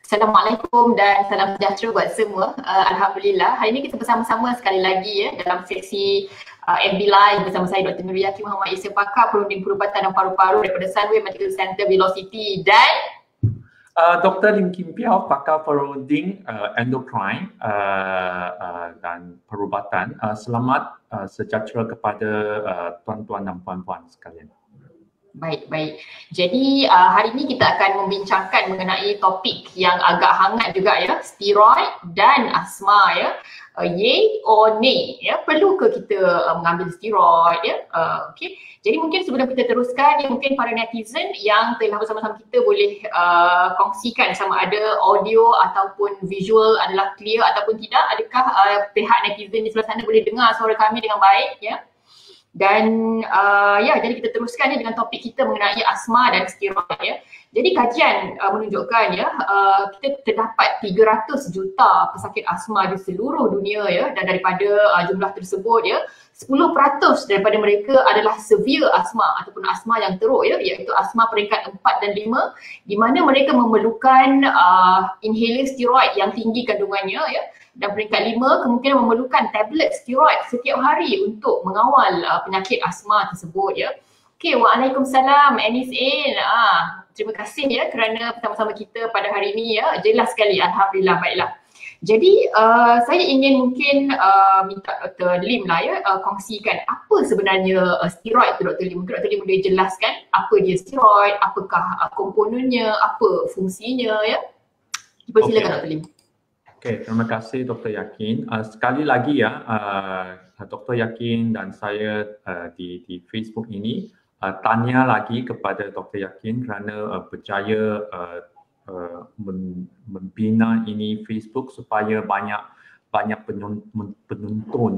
Assalamualaikum dan salam sejahtera buat semua. Alhamdulillah, hari ini kita bersama-sama sekali lagi dalam sesi FB Live bersama saya Dr. Nuriyaki Muhammad Isa, pakar perunding perubatan dan paru-paru daripada Sunway Medical Center Velocity, dan Dr. Lim Kim Piao, pakar perunding endocrine dan perubatan. Selamat sejahtera kepada tuan-tuan dan puan-puan sekalian. Baik. Jadi hari ini kita akan membincangkan mengenai topik yang agak hangat juga ya, steroid dan asma ya. Yay or nay ya, perlu ke kita mengambil steroid ya? Okey. Jadi mungkin sebelum kita teruskan ya, mungkin para netizen yang telah bersama-sama kita boleh kongsikan sama ada audio ataupun visual adalah clear ataupun tidak. Adakah pihak netizen di sebelah sana boleh dengar suara kami dengan baik ya? Dan jadi kita teruskan dengan topik kita mengenai asma dan steroid ya. Jadi kajian menunjukkan ya, kita terdapat 300 juta pesakit asma di seluruh dunia ya, dan daripada jumlah tersebut ya, 10% daripada mereka adalah severe asma ataupun asma yang teruk ya, iaitu asma peringkat 4 dan 5, di mana mereka memerlukan inhaler steroid yang tinggi kandungannya ya. Dan peringkat 5 kemungkinan memerlukan tablet steroid setiap hari untuk mengawal penyakit asma tersebut ya. Okey, waalaikumsalam Anis In. Terima kasih ya kerana bersama-sama kita pada hari ini ya. Jelas sekali, alhamdulillah. Baiklah. Jadi saya ingin mungkin minta Dr. Lim lah ya kongsikan apa sebenarnya steroid tu, Dr. Lim. Mungkin Dr. Lim boleh jelaskan apa dia steroid, apakah komponennya, apa fungsinya ya. Silakan Dr. Lim. Okey, terima kasih Dr. Yakin. Sekali lagi ya, Dr. Yakin dan saya di Facebook ini tanya lagi kepada Dr. Yakin kerana berjaya membina ini Facebook supaya banyak penonton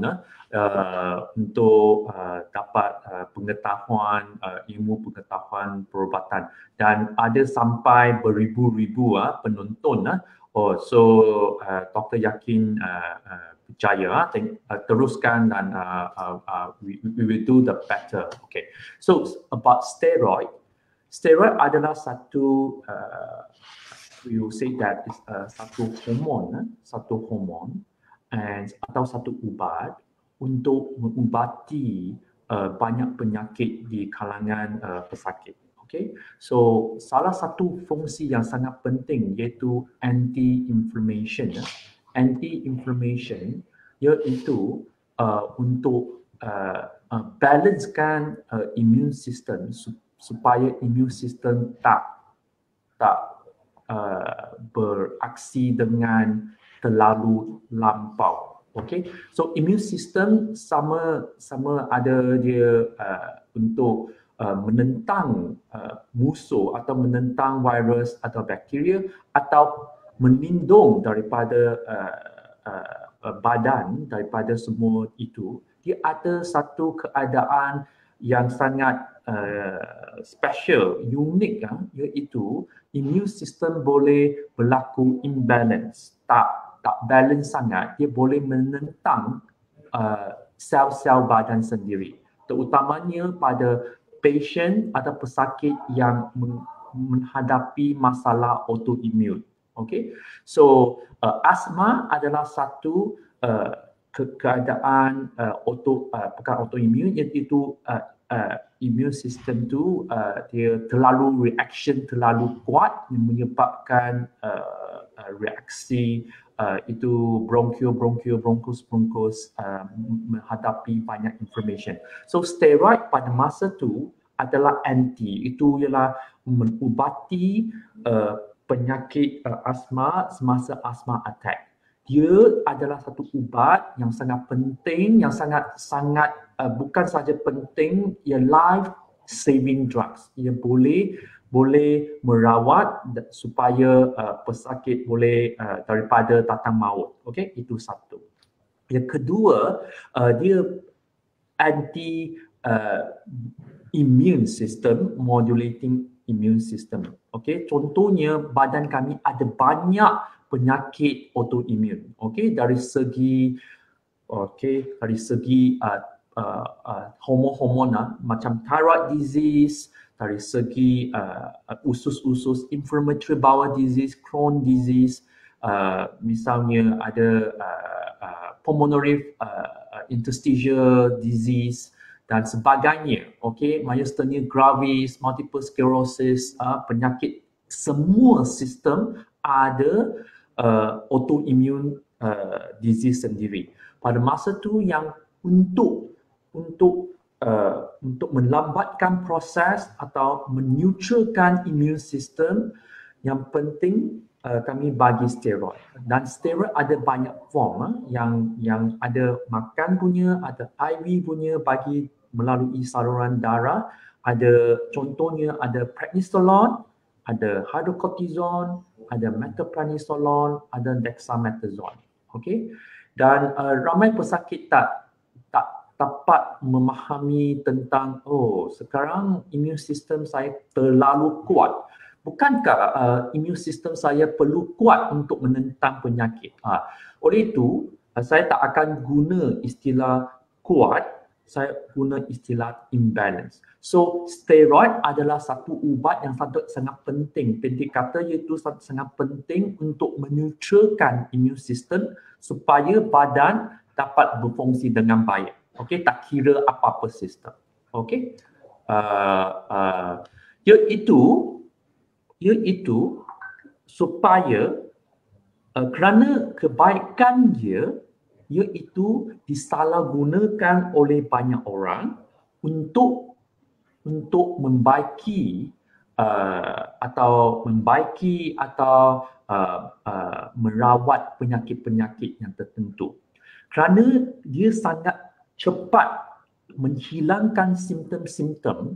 untuk dapat pengetahuan, ilmu pengetahuan perubatan, dan ada sampai beribu-ribu penonton. So Dr. Yakin percaya, teruskan dan we will do the better. Okay. So about steroid adalah satu we will say that is satu hormon atau satu ubat untuk mengubati banyak penyakit di kalangan pesakit. Okay. So salah satu fungsi yang sangat penting iaitu anti-inflammation. Anti-inflammation iaitu untuk balancekan immune system supaya immune system tak beraksi dengan terlalu lampau. Okay. So immune system sama ada dia untuk menentang musuh atau menentang virus atau bakteria atau melindung daripada badan daripada semua itu. Dia ada satu keadaan yang sangat special, unik iaitu immune system boleh berlaku imbalance, tak balance sangat. Dia boleh menentang sel-sel badan sendiri, terutamanya pada pasien atau pesakit yang menghadapi masalah autoimun. Okay, so asma adalah satu keadaan perkara autoimun, iaitu immune system tu dia terlalu terlalu kuat yang menyebabkan reaksi itu bronchus menghadapi banyak inflammation. So steroid pada masa tu adalah itu ialah mengubati penyakit asma semasa asma attack. Dia adalah satu ubat yang sangat penting, yang sangat bukan saja penting, ia life saving drugs. Ia boleh merawat supaya pesakit boleh daripada datang maut. Okey, itu satu. Yang kedua, dia anti immune system, modulating immune system. Okey, contohnya badan kami ada banyak penyakit autoimun. Okey, dari segi hormon-hormon macam thyroid disease, dari segi usus-usus inflammatory bowel disease, Crohn disease, misalnya ada pulmonary interstitial disease dan sebagainya. Okay, myasthenia gravis, multiple sclerosis, penyakit semua sistem ada autoimmune disease sendiri. Pada masa tu yang untuk melambatkan proses atau menetralkan immune system, yang penting kami bagi steroid. Dan steroid ada banyak form yang ada makan punya, ada IV punya bagi melalui saluran darah. Ada contohnya ada prednisolone, ada hydrocortisone, ada metoprenisolone, ada dexamethasone. Okey. Dan ramai pesakit tak dapat memahami tentang sekarang immune system saya terlalu kuat. Bukankah immune system saya perlu kuat untuk menentang penyakit? Oleh itu, saya tak akan guna istilah kuat, saya guna istilah imbalance. So, steroid adalah satu ubat yang sangat penting. Pendek kata iaitu sangat penting untuk menetralkan immune system supaya badan dapat berfungsi dengan baik. Okey, tak kira apa-apa sistem. Okey. Iaitu supaya kerana kebaikan dia iaitu disalahgunakan oleh banyak orang untuk membaiki atau merawat penyakit-penyakit yang tertentu. Kerana dia sangat cepat menghilangkan simptom-simptom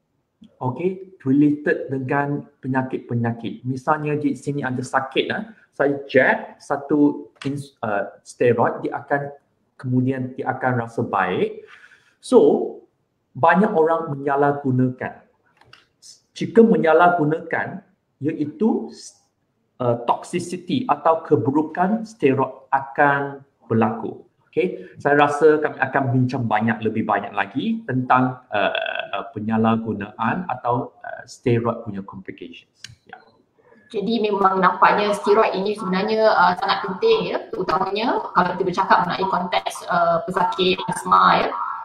related dengan penyakit-penyakit. Misalnya di sini ada sakit, saya jab satu steroid, dia akan rasa baik. So, banyak orang menyalahgunakan. Jika menyalahgunakan, iaitu toxicity atau keburukan steroid akan berlaku. Okay, saya rasa kami akan bincang lebih banyak lagi tentang penyalahgunaan atau steroid punya complications. Yeah. Jadi memang nampaknya steroid ini sebenarnya sangat penting, ya, terutamanya kalau kita bercakap mengenai konteks pesakit asma, ya,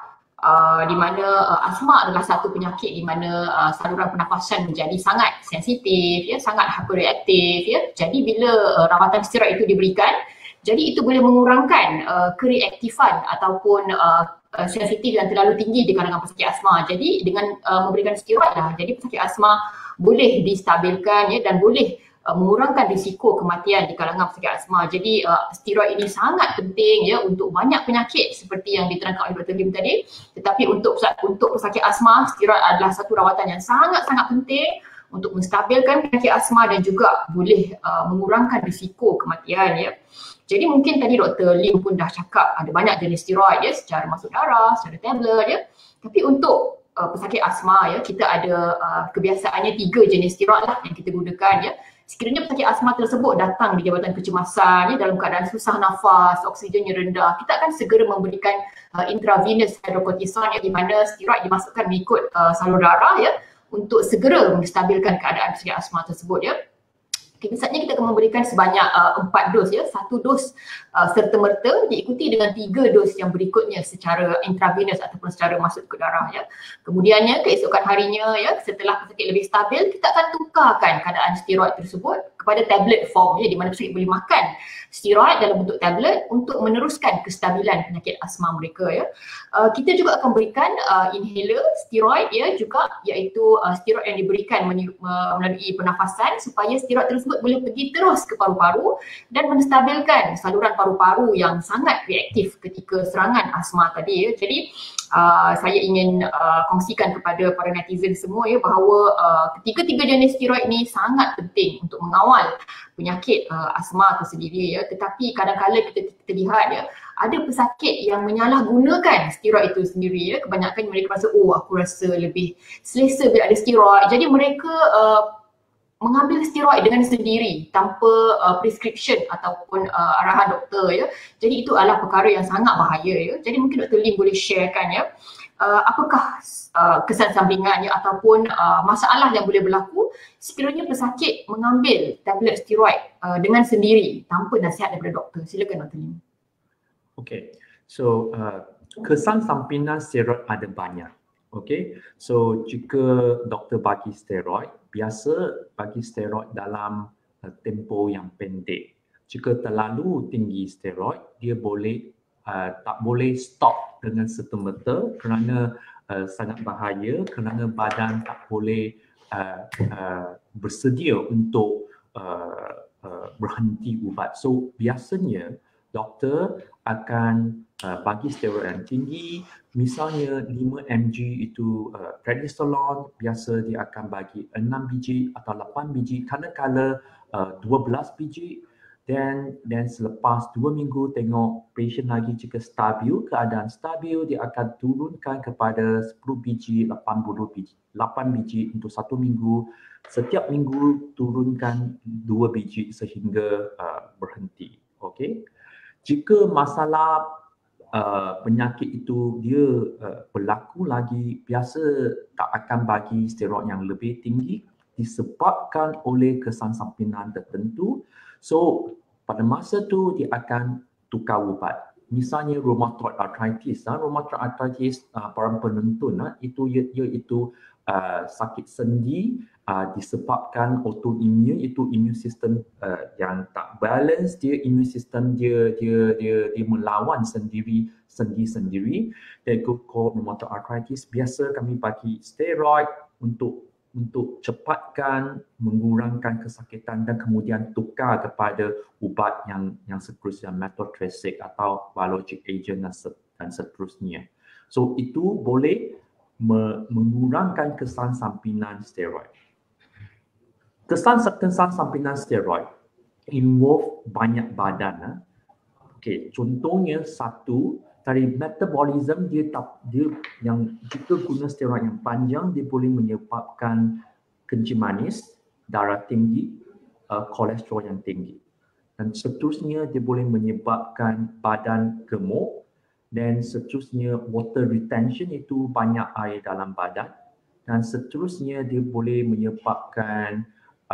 di mana asma adalah satu penyakit di mana saluran pernafasan menjadi sangat sensitif, ya, sangat hyperreaktif, ya. Jadi bila rawatan steroid itu diberikan, jadi itu boleh mengurangkan kereaktifan ataupun sensitif yang terlalu tinggi di kalangan pesakit asma. Jadi dengan memberikan steroid lah, jadi pesakit asma boleh distabilkan, ya, dan boleh mengurangkan risiko kematian di kalangan pesakit asma. Jadi steroid ini sangat penting, ya, untuk banyak penyakit seperti yang diterangkan oleh Dr. Lim tadi. Tetapi untuk pesakit asma, steroid adalah satu rawatan yang sangat-sangat penting untuk menstabilkan penyakit asma dan juga boleh mengurangkan risiko kematian, ya. Jadi mungkin tadi Dr. Lim pun dah cakap ada banyak jenis steroid, ya, secara masuk darah, secara tablet, ya. Tapi untuk pesakit asma, ya, kita ada kebiasaannya 3 jenis steroid lah yang kita gunakan, ya. Sekiranya pesakit asma tersebut datang di jabatan kecemasan, ya, dalam keadaan susah nafas, oksigennya rendah, kita akan segera memberikan intravenous hydrocortisone, ya, di mana steroid dimasukkan mengikut saluran darah, ya, untuk segera menstabilkan keadaan pesakit asma tersebut, ya. Misalnya kita akan memberikan sebanyak 4 dos, ya, 1 dos serta-merta diikuti dengan 3 dos yang berikutnya secara intravenous ataupun secara masuk ke darah, ya. Kemudiannya keesokan harinya, ya, setelah pesakit lebih stabil, kita akan tukarkan keadaan steroid tersebut kepada tablet form, ya, di mana pesakit boleh makan steroid dalam bentuk tablet untuk meneruskan kestabilan penyakit asma mereka, ya. Kita juga akan berikan inhaler steroid, ya, juga iaitu steroid yang diberikan melalui pernafasan supaya steroid tersebut boleh pergi terus ke paru-paru dan menstabilkan saluran paru-paru yang sangat reaktif ketika serangan asma tadi, ya. Jadi saya ingin kongsikan kepada para netizen semua, ya, bahawa ketiga-tiga jenis steroid ini sangat penting untuk mengawal penyakit asma itu sendiri, ya. Tetapi kadang-kadang kita lihat, ya, ada pesakit yang menyalahgunakan steroid itu sendiri, ya. Kebanyakan mereka rasa, aku rasa lebih selesa bila ada steroid. Jadi mereka mengambil steroid dengan sendiri tanpa prescription ataupun arahan doktor, ya. Jadi itu adalah perkara yang sangat bahaya, ya. Jadi mungkin Dr. Lim boleh sharekan, ya, apakah kesan sampingannya ataupun masalah yang boleh berlaku sekiranya pesakit mengambil tablet steroid dengan sendiri tanpa nasihat daripada doktor. Silakan Dr. Lim. Okay, so kesan sampingan steroid ada banyak. Okay, so jika doktor bagi steroid, biasa bagi steroid dalam tempoh yang pendek. Jika terlalu tinggi steroid, dia boleh tak boleh stop dengan serta-merta kerana sangat bahaya, kerana badan tak boleh bersedia untuk berhenti ubat. So biasanya doktor akan bagi steroid yang tinggi, misalnya 5 mg itu prednisolone, biasa dia akan bagi 6 biji atau 8 biji, kadang-kadang 12 biji. Dan selepas 2 minggu tengok patient lagi jika stabil, keadaan stabil, dia akan turunkan kepada 10 biji, 80 biji, 8 biji untuk 1 minggu. Setiap minggu turunkan 2 biji sehingga berhenti. Okay? Jika masalah penyakit itu dia berlaku lagi, biasa tak akan bagi steroid yang lebih tinggi disebabkan oleh kesan sampingan tertentu. So pada masa tu dia akan tukar ubat. Misalnya rheumatoid arthritis. Rheumatoid arthritis para penonton iaitu sakit sendi disebabkan autoimmune, itu immune system yang tak balance, dia immune system dia melawan sendi sendiri. Dan rheumatoid arthritis biasa kami bagi steroid untuk cepatkan mengurangkan kesakitan dan kemudian tukar kepada ubat yang seterusnya, methotrexate atau biologic agent dan seterusnya. So itu boleh mengurangkan kesan sampingan steroid. Kesan sampingan steroid involve banyak badan. Okay, contohnya satu, dari metabolism dia yang jika guna steroid yang panjang, dia boleh menyebabkan kencing manis, darah tinggi, kolesterol yang tinggi. Dan seterusnya dia boleh menyebabkan badan gemuk, dan seterusnya water retention, itu banyak air dalam badan, dan seterusnya dia boleh menyebabkan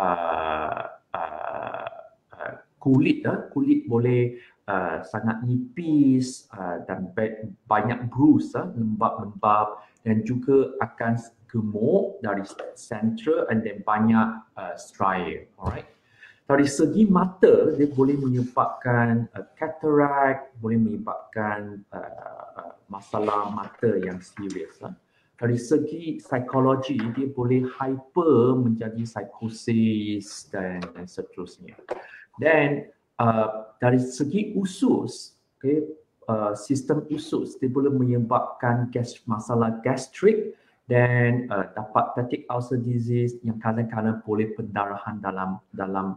kulit boleh sangat nipis dan banyak bruise, lembab-lembab, dan juga akan gemuk dari central and then banyak striae. Alright. Dari segi mata, dia boleh menyebabkan cataract, boleh menyebabkan masalah mata yang serius. Dari segi psikologi, dia boleh hyper menjadi psikosis dan seterusnya. Dan dari segi usus, sistem usus, dia boleh menyebabkan masalah gastrik dan dapat peptic ulcer disease yang kadang-kadang boleh pendarahan dalam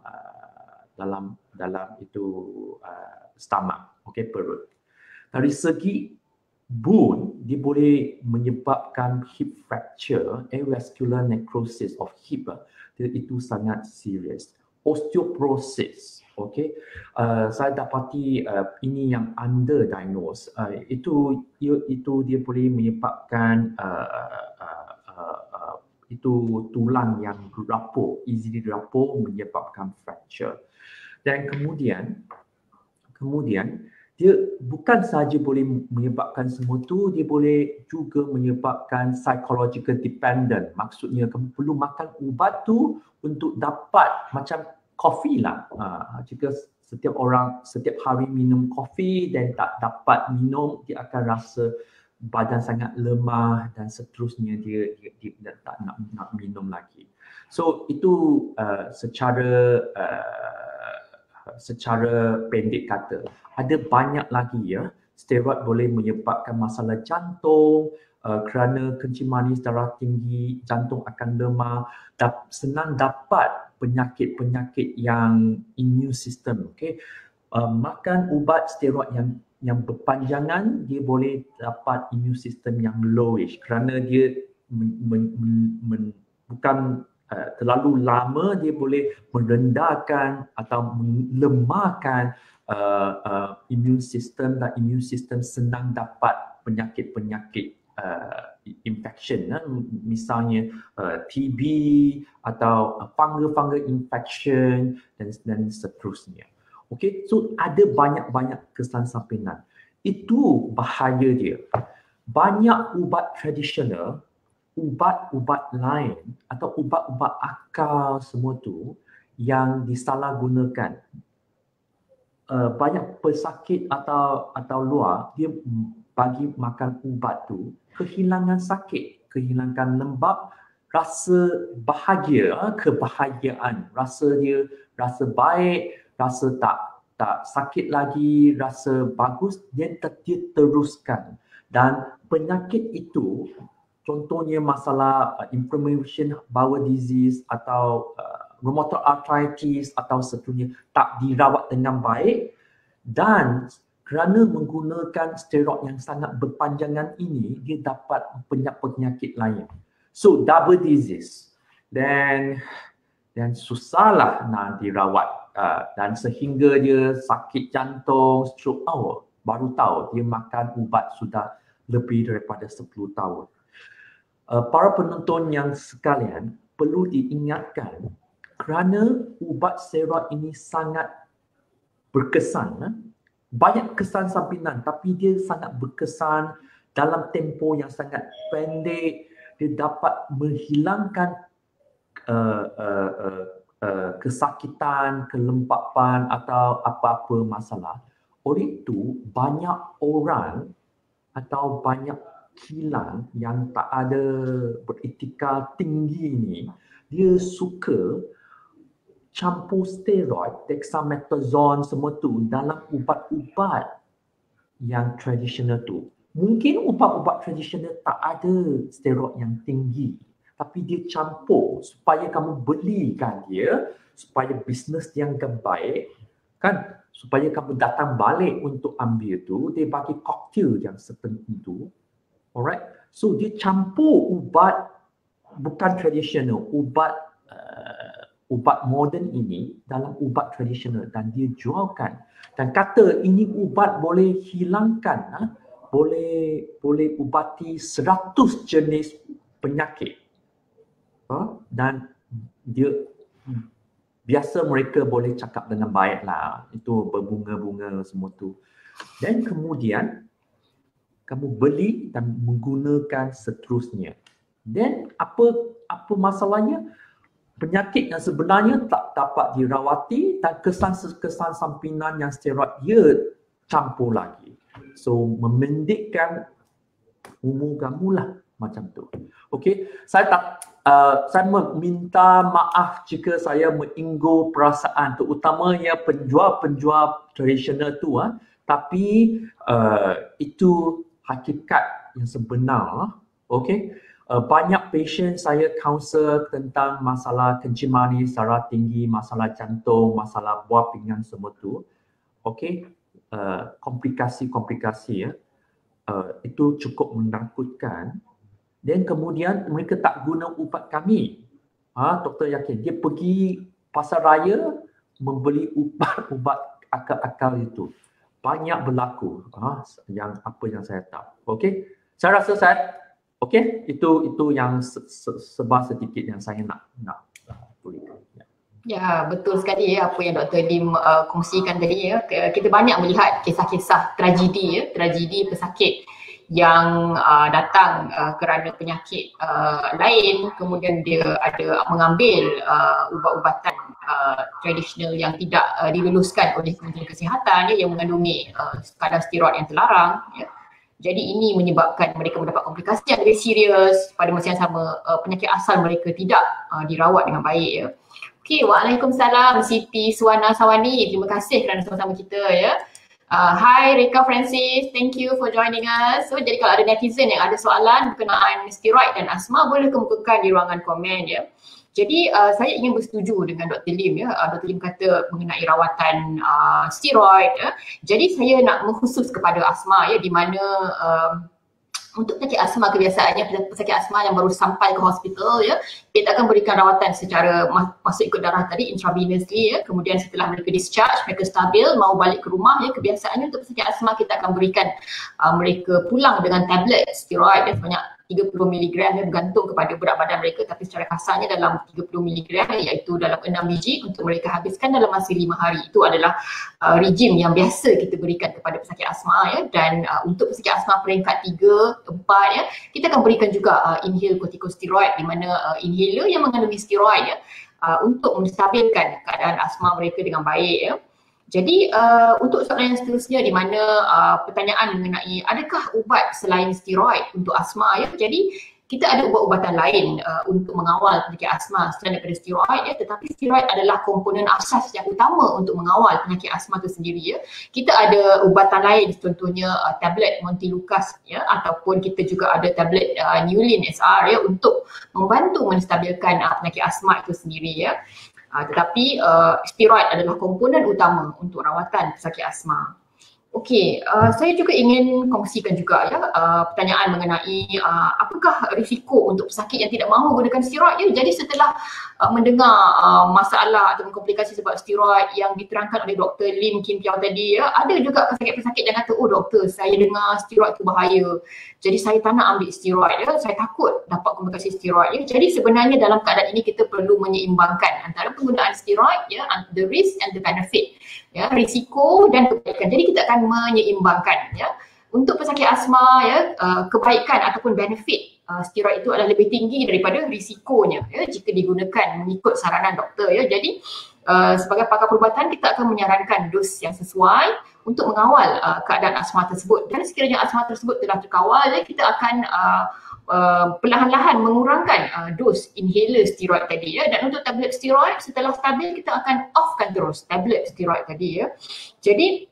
itu stomach, perut. Dari segi bone, dia boleh menyebabkan hip fracture, avascular necrosis of hip, itu sangat serius. Osteoporosis, saya dapati ini yang underdiagnosed, itu dia boleh menyebabkan itu tulang yang rapuh, easily rapuh, menyebabkan fracture. Dan kemudian dia bukan sahaja boleh menyebabkan semua tu, dia boleh juga menyebabkan psychological dependent. Maksudnya kamu perlu makan ubat tu untuk dapat, macam kopi lah. Jika setiap hari minum kopi dan tak dapat minum, dia akan rasa badan sangat lemah dan seterusnya, dia tak nak minum lagi. So itu secara pendek kata. Ada banyak lagi steroid boleh menyebabkan masalah jantung, kerana kencing manis, darah tinggi, jantung akan lemah, senang dapat penyakit-penyakit yang immune system. Makan ubat steroid yang berpanjangan, dia boleh dapat immune system yang lowish kerana dia bukan terlalu lama, dia boleh merendahkan atau melemahkan immune system, dan immune system senang dapat penyakit-penyakit infection, misalnya TB atau fungal infection dan seterusnya. Okay, so ada banyak kesan sampingan. Itu bahaya dia. Banyak ubat tradisional, ubat-ubat lain atau ubat-ubat akal semua tu yang disalahgunakan. Banyak pesakit atau luar dia bagi makan ubat tu kehilangan sakit, kehilangan lembab, rasa bahagia, kebahagiaan, rasa baik, rasa tak sakit lagi, rasa bagus, dia teruskan. Dan penyakit itu, contohnya masalah inflammation bowel disease atau rheumatoid arthritis atau seterusnya, tak dirawat dengan baik, dan kerana menggunakan steroid yang sangat berpanjangan ini, dia dapat penyakit lain. So double disease, dan susahlah nak dirawat, dan sehingga dia sakit jantung, stroke, baru tahu dia makan ubat sudah lebih daripada 10 tahun. Para penonton yang sekalian, perlu diingatkan kerana ubat steroid ini sangat berkesan, banyak kesan sampingan, tapi dia sangat berkesan dalam tempoh yang sangat pendek. Dia dapat menghilangkan kesakitan, kelembapan atau apa-apa masalah. Oleh itu, banyak orang atau banyak kilang yang tak ada beretika tinggi ni, dia suka campur steroid, dexamethasone semua tu dalam ubat-ubat yang tradisional tu. Mungkin ubat-ubat tradisional tak ada steroid yang tinggi, tapi dia campur supaya kamu belikan dia, supaya bisnes yang baik, kan? Supaya kamu datang balik untuk ambil tu, dia bagi koktail yang tertentu. Alright? So dia campur ubat bukan tradisional, ubat moden ini dalam ubat tradisional dan dia jualkan dan kata ini ubat boleh hilangkan, boleh ubati 100 jenis penyakit, dan dia biasa mereka boleh cakap dengan baik lah, itu berbunga-bunga semua tu, dan kemudian kamu beli dan menggunakan seterusnya. Dan apa masalahnya? Penyakit yang sebenarnya tak dapat dirawati dan kesan-kesan sampingan yang steroid dia campur lagi. So memendekkan umur kamu lah macam tu. Okey, saya meminta maaf jika saya menyinggung perasaan terutamanya penjual-penjual tradisional tu, tapi itu hakikat yang sebenar. Okey. Banyak pasien saya counsel tentang masalah kencing manis, darah tinggi, masalah jantung, masalah buah pinggang semua tu. Okey, komplikasi itu cukup menakutkan. Dan kemudian mereka tak guna ubat kami. Doktor yakin dia pergi pasar raya membeli ubat akal-akal itu. Banyak berlaku yang saya tahu. Okey, saya rasa okey, itu yang sebab sedikit yang saya nak tuliskan. Ya, betul sekali apa yang Dr. Lim kongsikan tadi ya. Kita banyak melihat kisah-kisah tragedi pesakit yang datang kerana penyakit lain, kemudian dia ada mengambil ubat-ubatan tradisional yang tidak diluluskan oleh Kementerian Kesihatan yang mengandungi kadar steroid yang terlarang ya. Jadi ini menyebabkan mereka mendapat komplikasi yang lebih serius, pada masa yang sama penyakit asal mereka tidak dirawat dengan baik ya. Okey, waalaikumsalam Siti Suwana Sawani. Terima kasih kerana sama-sama kita ya. Hi Reka Francis, thank you for joining us. So jadi kalau ada netizen yang ada soalan berkenaan steroid dan asma, boleh kemukakan di ruangan komen ya. Jadi saya ingin bersetuju dengan Dr. Lim ya. Dr. Lim kata mengenai rawatan steroid ya. Jadi saya nak mengkhusus kepada asma ya, di mana Untuk penyakit asma kebiasaannya pesakit asma yang baru sampai ke hospital ya, kita akan berikan rawatan secara masuk ikut darah tadi intravenously ya. Kemudian setelah mereka discharge, mereka stabil mau balik ke rumah ya, kebiasaannya untuk pesakit asma kita akan berikan mereka pulang dengan tablet steroid ya, sebanyak 30 mg ya, bergantung kepada berat badan mereka, tapi secara kasarnya dalam 30 mg iaitu dalam 6 biji untuk mereka habiskan dalam masa 5 hari. Itu adalah regime yang biasa kita berikan kepada pesakit asma ya. Dan untuk pesakit asma peringkat 3, 4 ya, kita akan berikan juga inhale corticosteroid, di mana inhaler yang mengandungi steroid ya, untuk menstabilkan keadaan asma mereka dengan baik ya. Jadi untuk soalan yang seterusnya di mana pertanyaan mengenai adakah ubat selain steroid untuk asma ya. Jadi kita ada ubat-ubatan lain untuk mengawal penyakit asma selain daripada steroid ya, tetapi steroid adalah komponen asas yang utama untuk mengawal penyakit asma itu sendiri ya. Kita ada ubatan lain contohnya tablet Montelukast ya, ataupun kita juga ada tablet Nulin SR ya untuk membantu menstabilkan penyakit asma itu sendiri ya. Tetapi steroid adalah komponen utama untuk rawatan pesakit asma. Okey, saya juga ingin kongsikan juga ya pertanyaan mengenai apakah risiko untuk pesakit yang tidak mahu gunakan steroid ya. Jadi setelah mendengar masalah atau komplikasi sebab steroid yang diterangkan oleh Dr. Lim Kim Piao tadi ya, ada juga pesakit-pesakit yang kata, oh doktor, saya dengar steroid itu bahaya, jadi saya tak nak ambil steroid ya, saya takut dapat komplikasi steroid ya. Jadi sebenarnya dalam keadaan ini kita perlu menyeimbangkan antara penggunaan steroid ya, the risk and the benefit ya, risiko dan kebaikan. Jadi kita akan menyeimbangkan ya. Untuk pesakit asma ya, kebaikan ataupun benefit steroid itu adalah lebih tinggi daripada risikonya ya, jika digunakan mengikut saranan doktor ya. Jadi sebagai pakar perubatan kita akan menyarankan dos yang sesuai untuk mengawal keadaan asma tersebut. Dan sekiranya asma tersebut telah terkawal ya, kita akan perlahan-lahan mengurangkan dos inhaler steroid tadi ya. Dan untuk tablet steroid setelah stabil kita akan offkan terus tablet steroid tadi ya. Jadi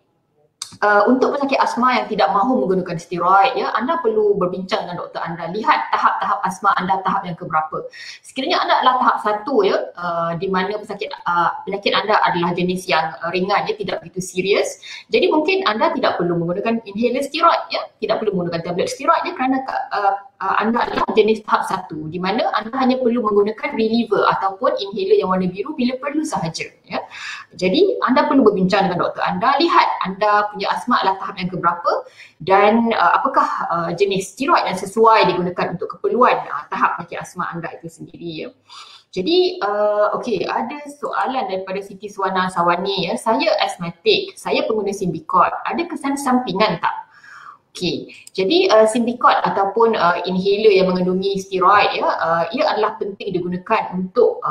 untuk pesakit asma yang tidak mahu menggunakan steroid ya, anda perlu berbincang dengan doktor anda, lihat tahap-tahap asma anda tahap yang keberapa. Sekiranya anda adalah tahap 1 ya, di mana penyakit anda adalah jenis yang ringan ya, tidak begitu serius, jadi mungkin anda tidak perlu menggunakan inhaler steroid ya, tidak perlu menggunakan tablet steroid ya, kerana anda adalah jenis tahap 1 di mana anda hanya perlu menggunakan reliever ataupun inhaler yang warna biru bila perlu sahaja ya. Jadi anda perlu berbincang dengan doktor anda, lihat anda punya asma adalah tahap yang keberapa dan apakah jenis steroid yang sesuai digunakan untuk keperluan tahap penyakit asma anda itu sendiri ya. Jadi okey, ada soalan daripada Siti Suwana Sawani ya, saya asmatik, saya pengguna Symbicort, ada kesan sampingan tak? Okey, jadi Symbicort ataupun inhaler yang mengandungi steroid ya, ia adalah penting digunakan untuk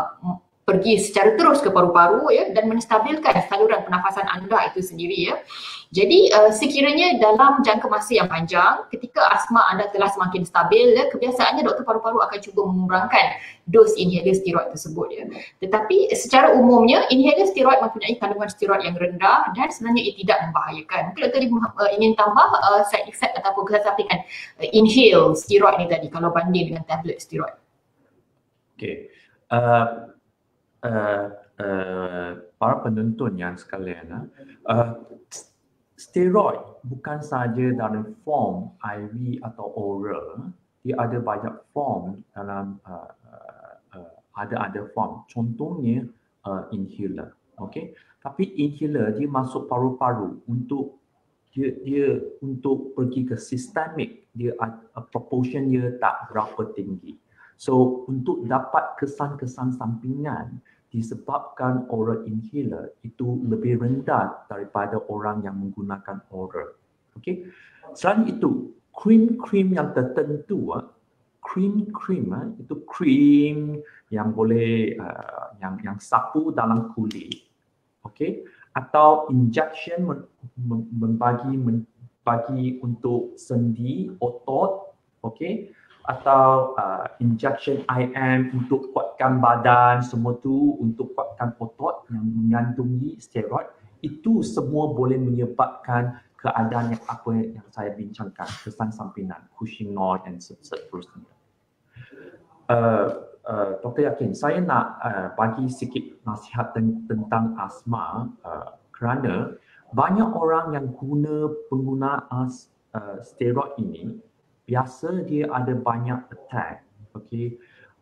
pergi secara terus ke paru-paru ya, dan menstabilkan saluran pernafasan anda itu sendiri ya. Jadi sekiranya dalam jangka masa yang panjang, ketika asma anda telah semakin stabil ya, kebiasaannya doktor paru-paru akan cuba mengurangkan dos inhaler steroid tersebut ya. Tetapi secara umumnya inhaler steroid mempunyai kandungan steroid yang rendah dan sebenarnya ia tidak membahayakan. Mungkin doktor ingin tambah side effect ataupun kesan sampingan inhale steroid ni tadi kalau banding dengan tablet steroid. Okey. Para penonton yang sekalian, steroid bukan saja dalam form IV atau oral, dia ada banyak form dalam ada form. Contohnya inhaler, okey. Tapi inhaler dia masuk paru-paru untuk dia untuk pergi ke sistemik, dia proportion dia tak berapa tinggi. So untuk dapat kesan-kesan sampingan disebabkan oral inhaler itu lebih rendah daripada orang yang menggunakan oral. Okey. Selain itu, krim-krim yang tertentu, krim-krim itu krim yang boleh yang sapu dalam kulit. Okey. Atau injection membagi untuk sendi, otot, okey. Atau injection IM untuk kuatkan badan, semua tu untuk kuatkan otot yang mengandungi steroid, itu semua boleh menyebabkan keadaan yang apa yang saya bincangkan, kesan sampingan, Cushingoid dan seterusnya. Doktor yakin saya nak bagi sikit nasihat tentang asma kerana banyak orang yang penggunaan steroid ini biasa dia ada banyak attack, okay,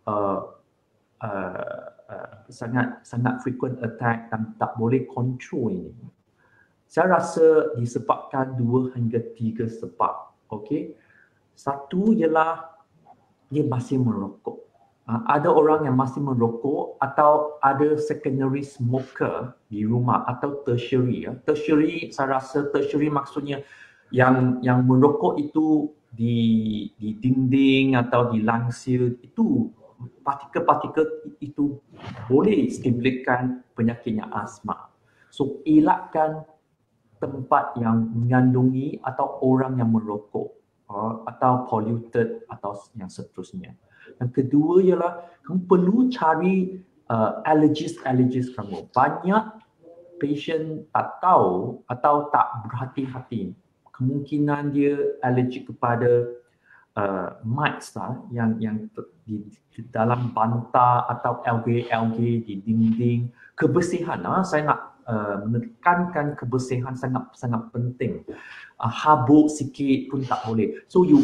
sangat frequent attack dan tak boleh control ini. Saya rasa disebabkan 2 hingga 3 sebab. Okay. Satu ialah dia masih merokok. Ada orang yang masih merokok atau ada secondary smoker di rumah atau tertiary. Tertiary, saya rasa tertiary maksudnya yang merokok itu di dinding atau di langsir, itu partikel-partikel itu boleh stimulkan penyakitnya asma. So elakkan tempat yang mengandungi atau orang yang merokok atau polluted atau yang seterusnya. Yang kedua ialah kamu perlu cari allergies kamu. Banyak patient tak tahu atau tak berhati-hati. Kemungkinan dia allergic kepada mites yang di dalam bantal atau algae di dinding. Kebersihan, saya nak menekankan kebersihan sangat penting. Habuk sikit pun tak boleh. So you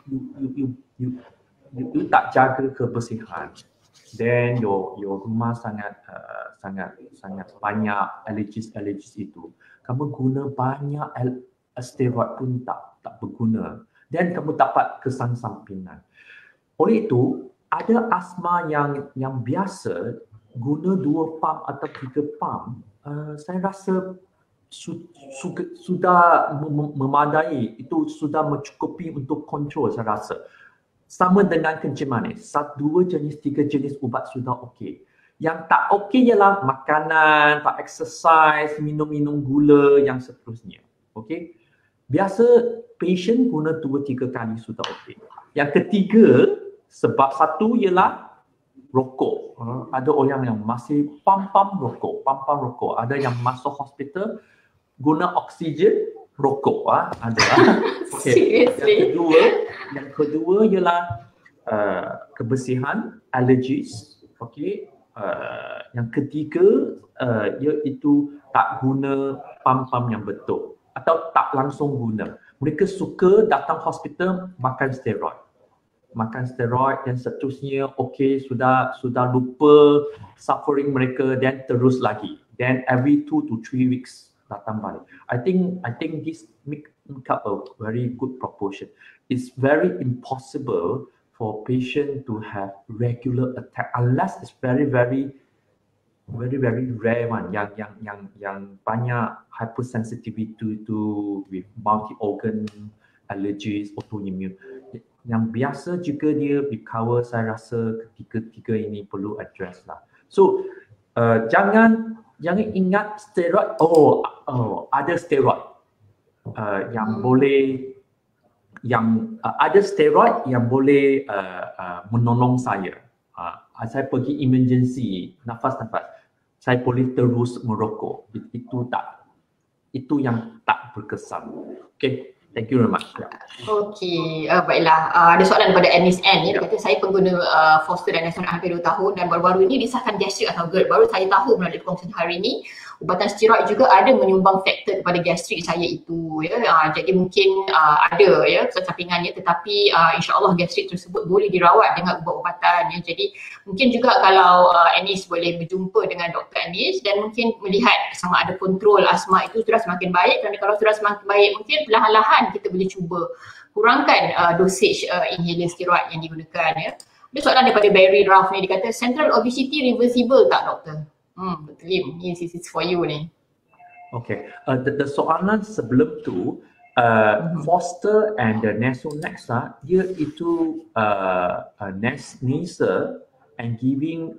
tak jaga kebersihan, then your rumah sangat banyak allergies itu. Kamu guna banyak steroid pun tak berguna, dan kamu dapat kesan sampingan. Oleh itu, ada asma yang biasa guna 2 pump atau 3 pump. Saya rasa sudah memadai, itu sudah mencukupi untuk kontrol, saya rasa. Sama dengan kencing manis, 2 jenis, 3 jenis ubat sudah okey. Yang tak okey ialah makanan, tak exercise, minum gula yang seterusnya. Okey. Biasa patient guna 2-3 kali sudah okey. Yang ketiga, sebab satu ialah rokok. Ada orang yang masih pump rokok. Ada yang masuk hospital guna oksigen rokok. Ada. Okay. Yang kedua ialah kebersihan, allergies. Okay. Yang ketiga iaitu tak guna pump yang betul atau tak langsung guna. Mereka suka datang hospital makan steroid dan seterusnya. Okey, sudah lupa suffering mereka, dan terus lagi. Then every 2 to 3 weeks datang balik. I think this make up a very good proportion. It's very impossible for patient to have regular attack unless it's very rare one yang banyak hypersensitivity to with multi-organ allergies, autoimmune. Yang biasa juga dia recover, saya rasa ketiga ini perlu address lah. So jangan ingat steroid. Ada steroid yang boleh ada steroid yang boleh menolong saya. Saya pergi emergency, nafas, saya boleh terus merokok. Itu yang tak berkesan. Okay. Thank you very much. Okey, baiklah. Ada soalan daripada Anis N. Dia kata saya pengguna Foster dan National hampir 2 tahun dan baru-baru ini disahkan gastrik atau GERD. Baru saya tahu melalui perkongsian hari ini, ubatan steroid juga ada menyumbang faktor kepada gastrik saya itu. Jadi mungkin ada kesampingannya, tetapi insya-Allah gastrik tersebut boleh dirawat dengan ubat-ubatan. Jadi mungkin juga kalau Anis boleh berjumpa dengan Dr. Anis dan mungkin melihat sama ada kontrol asma itu sudah semakin baik. Kerana kalau sudah semakin baik, mungkin perlahan-lahan kita boleh cuba kurangkan dosage inhaler steroid yang digunakan. Ada soalan daripada Barry Ralph ni, dia kata central obesity reversible tak doktor? Dr. Lim, this is for you ni. Okay, the soalan sebelum tu Foster and the Nasonex, dia itu nasal and giving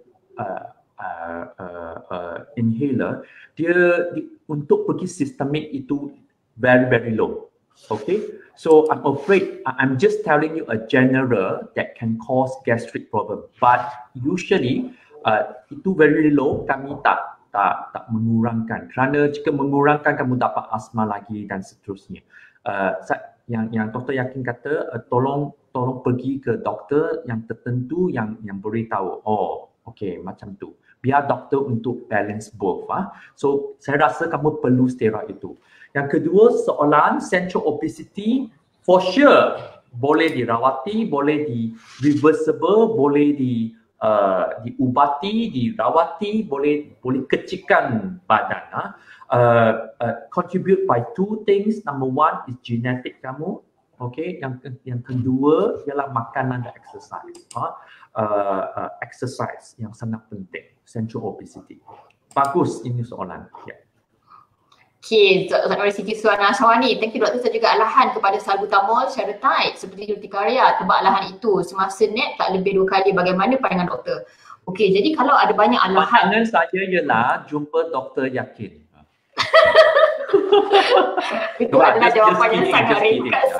inhaler, dia untuk pergi systemic itu very low. Okay, so I'm afraid I'm just telling you a general that can cause gastric problem, but usually itu very low, kami tak mengurangkan, kerana jika mengurangkan kamu dapat asma lagi dan seterusnya. Yang doktor yakin kata tolong pergi ke doktor yang tertentu yang beritahu, okay, macam tu. Biar doktor untuk balance both. So saya rasa kamu perlu steroid itu. Yang kedua, soalan central obesity, for sure boleh dirawati, boleh di reversible, boleh diubati, dirawati, boleh kecilkan badan. Contribute by two things. Number one is genetic kamu. Okay, yang kedua ialah makanan dan exercise. Exercise yang sangat penting. Central obesity. Bagus ini soalan. Yeah. Okay, Dr. Siti Suhana Syahwani, thank you doktor. Saya juga alahan kepada salbutamol secara tight seperti urtikaria, tebak alahan itu semasa net tak lebih 2 kali. Bagaimana pandangan doktor? Okey, jadi kalau ada banyak alahan. Pandangan saya ialah jumpa doktor yakin. Itu adalah jawapan yang sangat ringkas.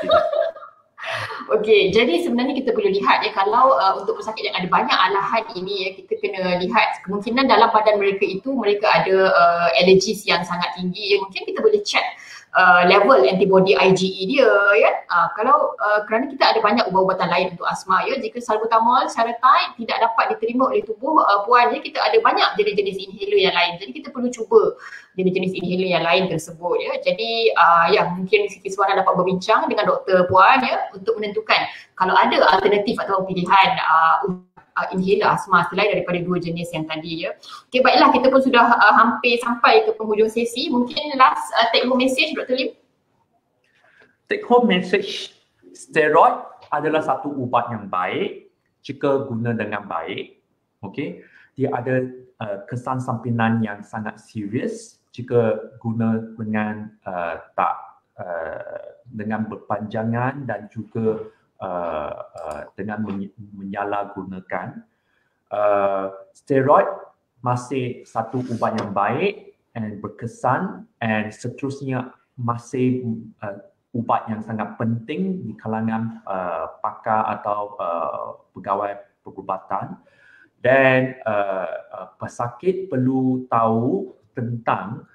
Okey, jadi sebenarnya kita perlu lihat ya, kalau untuk pesakit yang ada banyak alahan ini ya, kita kena lihat kemungkinan dalam badan mereka itu mereka ada allergies yang sangat tinggi ya. Mungkin kita boleh check level antibody IgE dia ya. Kalau kerana kita ada banyak ubat-ubatan lain untuk asma ya, jika salbutamol secara tight tidak dapat diterima oleh tubuh puan ya, kita ada banyak jenis-jenis inhaler yang lain. Jadi kita perlu cuba jenis-jenis inhaler yang lain tersebut ya. Jadi ya, mungkin Siti Suhana dapat berbincang dengan doktor puan ya untuk menentukan kalau ada alternatif atau pilihan inhaler asma selain daripada 2 jenis yang tadi ya. Okay, baiklah, kita pun sudah hampir sampai ke penghujung sesi. Mungkin last take home message Dr. Lim. Take home message, steroid adalah satu ubat yang baik jika guna dengan baik. Okay, dia ada kesan sampingan yang sangat serius jika guna dengan dengan berpanjangan dan juga dengan menyalahgunakan. Steroid masih satu ubat yang baik dan berkesan, dan seterusnya masih ubat yang sangat penting di kalangan pakar atau pegawai perubatan. Dan pesakit perlu tahu tentang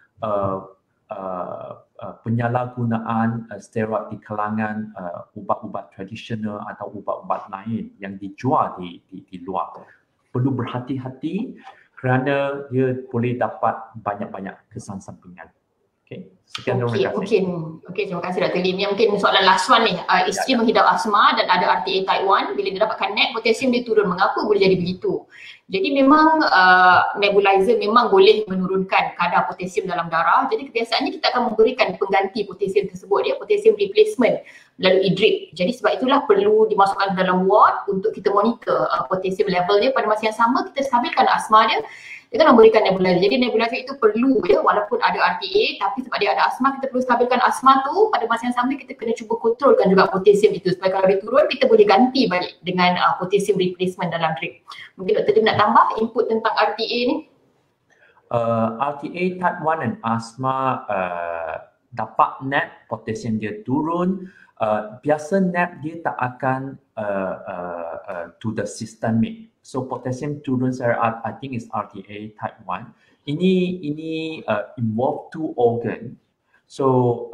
penyalahgunaan steroid di kalangan ubat-ubat tradisional atau ubat-ubat lain yang dijual di luar. Perlu berhati-hati kerana dia boleh dapat banyak-banyak kesan sampingan. Okay. Sekian, terima kasih. Okey, terima kasih Dr. Lim. Yang mungkin soalan last one ni, isteri mengidap asma dan ada RTA type 1, bila dia dapatkan NET, potasium dia turun. Mengapa boleh jadi begitu? Jadi memang nebulizer memang boleh menurunkan kadar potasium dalam darah. Jadi kebiasaannya kita akan memberikan pengganti potasium tersebut, ya, potasium replacement melalui drip. Jadi sebab itulah perlu dimasukkan dalam ward untuk kita monitor potasium level dia. Pada masa yang sama kita stabilkan asma dia dengan memberikan nebulizer. Jadi nebulizer itu perlu, ya, walaupun ada RTA, tapi sebab dia ada asma, kita perlu stabilkan asma tu. Pada masa yang sama kita kena cuba kontrolkan juga potasium itu supaya kalau dia turun kita boleh ganti balik dengan potasium replacement dalam drip. Mungkin Dr. Lim nak tambah input tentang RTA ni? RTA type 1 dan asma dapat NAP, potasium dia turun. Biasa NAP dia tak akan to the systemic. So potassium turun secara, I think is RTA type 1. Ini involve 2 organ. So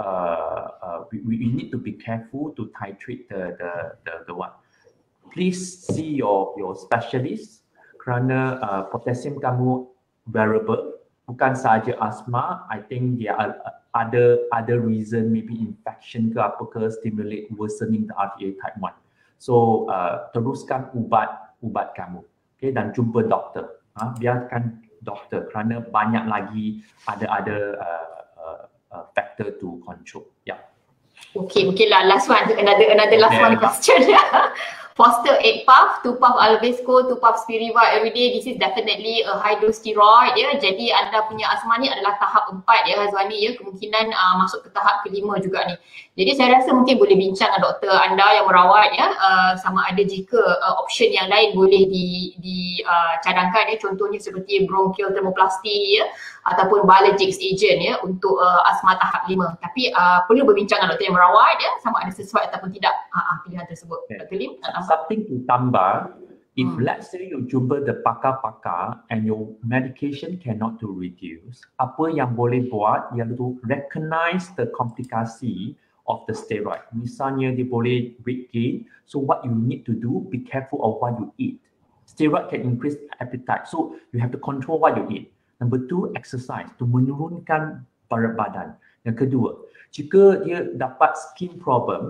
we need to be careful to titrate the one. Please see your specialist kerana potassium kamu variable, bukan sahaja asma. I think dia ada reason, maybe infection ke apa ke, stimulate worsening the RTA type 1. So teruskan ubat kamu, okay, dan jumpa doktor. Biarkan doktor kerana banyak lagi ada factor to control. Yeah. Okay, mungkinlah last one, another last one question. Foster 8 puff, 2 puff Alvesco, 2 puff Spiriva every day. This is definitely a high dose steroid, ya. Jadi anda punya asma ni adalah tahap 4, ya Hazwani, ya. Kemungkinan masuk ke tahap ke-5 juga ni. Jadi saya rasa mungkin boleh bincang dengan doktor anda yang merawat, ya, sama ada jika option yang lain boleh dicadangkan, ya. Contohnya seperti bronchial thermoplasty, ya, ataupun biologics agent, ya, untuk asma tahap 5. Tapi perlu berbincang dengan doktor yang merawat, ya, sama ada sesuai ataupun tidak pilihan tersebut. Dr. Lim, something to tambah, if let's say you jumpa the pakar-pakar and your medication cannot to reduce, apa yang boleh buat ialah to recognize the komplikasi of the steroid. Misalnya dia boleh weight gain, so what you need to do, be careful of what you eat. Steroid can increase appetite, so you have to control what you eat. Number 2, exercise, to menurunkan berat badan. Yang kedua, jika dia dapat skin problem,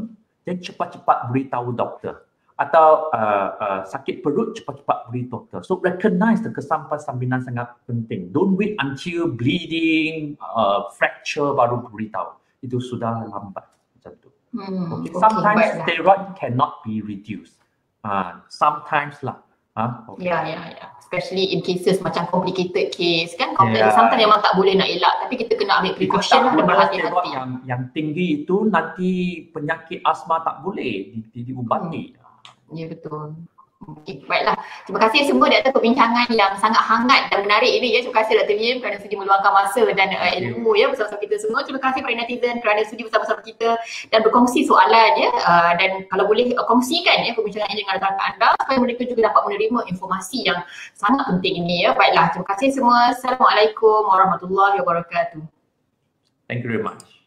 then cepat-cepat beritahu doktor. Atau sakit perut, cepat-cepat beritahu doktor. So recognize the kesampaian sambilan sangat penting. Don't wait until bleeding, fracture baru beritahu. Itu sudah lambat macam tu. Okay. Sometimes steroid cannot be reduced. Sometimes lah. Okay. Ya. Especially in cases macam complicated case kan. Sometimes memang tak boleh nak elak, tapi kita kena ambil precaution lah dan berhati-hati. Yang tinggi itu nanti penyakit asma tak boleh diubati. Ya, betul. Okay, baiklah. Terima kasih semua di atas perbincangan yang sangat hangat dan menarik ini ya. Terima kasih Dr. Lim kerana sudi meluangkan masa dan ilmu ya bersama-sama kita semua. Terima kasih para netizen kerana sudi bersama-sama kita dan berkongsi soalan ya. Dan kalau boleh kongsikan ya perbincangan ini dengan rakan anda supaya mereka juga dapat menerima informasi yang sangat penting ini ya. Baiklah, terima kasih semua. Assalamualaikum warahmatullahi wabarakatuh. Thank you very much.